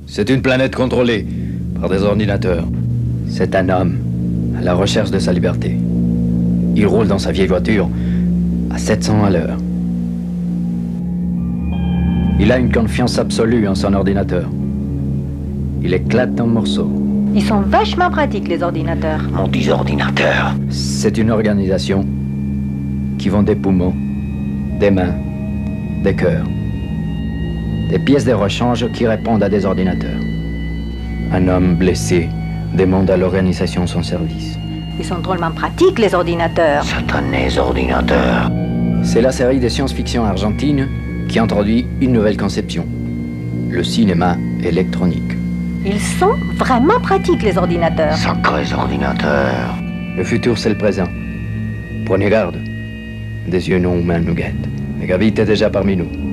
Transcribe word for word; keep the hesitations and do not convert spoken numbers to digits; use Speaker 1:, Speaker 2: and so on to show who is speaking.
Speaker 1: C'est une planète contrôlée par des ordinateurs. C'est un homme à la recherche de sa liberté. Il roule dans sa vieille voiture à sept cents à l'heure. Il a une confiance absolue en son ordinateur. Il éclate en morceaux.
Speaker 2: Ils sont vachement pratiques, les ordinateurs.
Speaker 3: Mon dit ordinateur.
Speaker 1: C'est une organisation qui vend des poumons, des mains, des cœurs, des pièces de rechange qui répondent à des ordinateurs. Un homme blessé demande à l'organisation son service.
Speaker 2: Ils sont drôlement pratiques, les ordinateurs.
Speaker 3: Satanés ordinateurs.
Speaker 1: C'est la série de science-fiction argentine qui introduit une nouvelle conception, le cinéma électronique.
Speaker 2: Ils sont vraiment pratiques, les ordinateurs.
Speaker 3: Sacrés ordinateurs.
Speaker 1: Le futur, c'est le présent. Prenez garde. Des yeux non humains nous guettent. Megabit est déjà parmi nous.